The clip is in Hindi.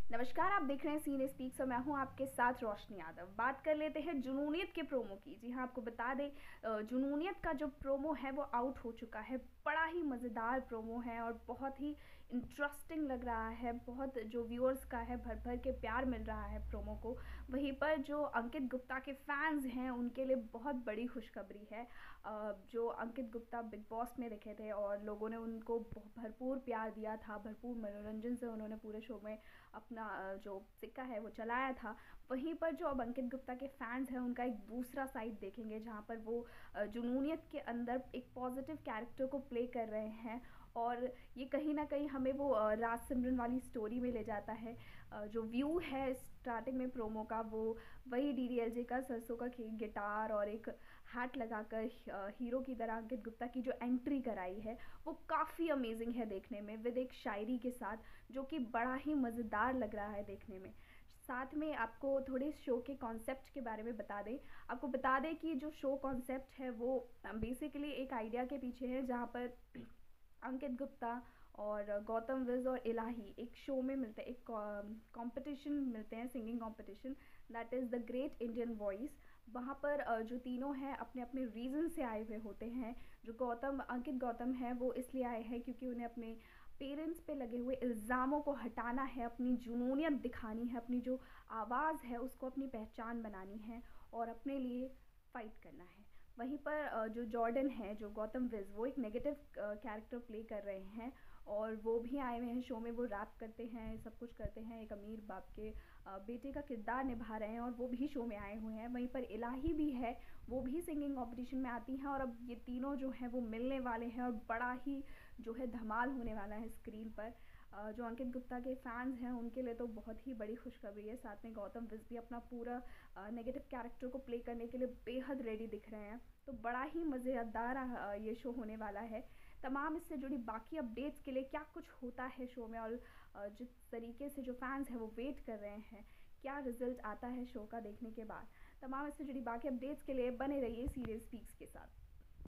नमस्कार, आप देख रहे हैं सीने स्पीक्स और मैं हूं आपके साथ रोशनी यादव। बात कर लेते हैं जुनूनियत के प्रोमो की। जी हाँ, आपको बता दें जुनूनियत का जो प्रोमो है वो आउट हो चुका है। बड़ा ही मज़ेदार प्रोमो है और बहुत ही इंटरेस्टिंग लग रहा है। बहुत जो व्यूअर्स का है भर भर के प्यार मिल रहा है प्रोमो को। वहीं पर जो अंकित गुप्ता के फैंस हैं उनके लिए बहुत बड़ी खुशखबरी है। जो अंकित गुप्ता बिग बॉस में दिखे थे और लोगों ने उनको भरपूर प्यार दिया था, भरपूर मनोरंजन से उन्होंने पूरे शो में अपना जो सिक्का है वो चलाया था। वहीं पर जो अब अंकित गुप्ता के फैंस हैं उनका एक दूसरा साइड देखेंगे जहाँ पर वो जुनूनियत के अंदर एक पॉजिटिव कैरेक्टर को प्ले कर रहे हैं। और ये कहीं ना कहीं हमें वो राज सिमरन वाली स्टोरी में ले जाता है। जो व्यू है स्टार्टिंग में प्रोमो का वो वही डीडीएलजे का सरसों का गिटार और एक हैट लगाकर हीरो की तरह अंकित गुप्ता की जो एंट्री कराई है वो काफ़ी अमेजिंग है देखने में, विद एक शायरी के साथ, जो कि बड़ा ही मज़ेदार लग रहा है देखने में। साथ में आपको थोड़े शो के कॉन्सेप्ट के बारे में बता दें। आपको बता दें कि जो शो कॉन्सेप्ट है वो बेसिकली एक आइडिया के पीछे है जहाँ पर अंकित गुप्ता और गौतम विज और इलाही एक शो में मिलते हैं, एक कंपटीशन मिलते हैं, singing competition, that is the great Indian voice. वहाँ पर जो तीनों हैं अपने अपने रीज़न से आए हुए होते हैं। जो अंकित गौतम है वो इसलिए आए हैं क्योंकि उन्हें अपने पेरेंट्स पे लगे हुए इल्ज़ामों को हटाना है, अपनी जुनूनियत दिखानी है, अपनी जो आवाज़ है उसको अपनी पहचान बनानी है और अपने लिए फ़ाइट करना है। वहीं पर जो जॉर्डन है, जो गौतम विज, वो एक नेगेटिव कैरेक्टर प्ले कर रहे हैं और वो भी आए हुए हैं शो में। वो रैप करते हैं, सब कुछ करते हैं, एक अमीर बाप के बेटे का किरदार निभा रहे हैं और वो भी शो में आए हुए हैं। वहीं पर इलाही भी है, वो भी सिंगिंग कॉम्पिटिशन में आती हैं और अब ये तीनों जो हैं वो मिलने वाले हैं और बड़ा ही जो है धमाल होने वाला है स्क्रीन पर। जो अंकित गुप्ता के फैंस हैं उनके लिए तो बहुत ही बड़ी खुशखबरी है। साथ में गौतम विज भी अपना पूरा नेगेटिव कैरेक्टर को प्ले करने के लिए बेहद रेडी दिख रहे हैं। तो बड़ा ही मज़ेदार ये शो होने वाला है। तमाम इससे जुड़ी बाकी अपडेट्स के लिए क्या कुछ होता है शो में और जिस तरीके से जो फैंस हैं वो वेट कर रहे हैं क्या रिजल्ट आता है शो का देखने के बाद, तमाम इससे जुड़ी बाकी अपडेट्स के लिए बने रहिए सीरियल स्पीक्स के साथ।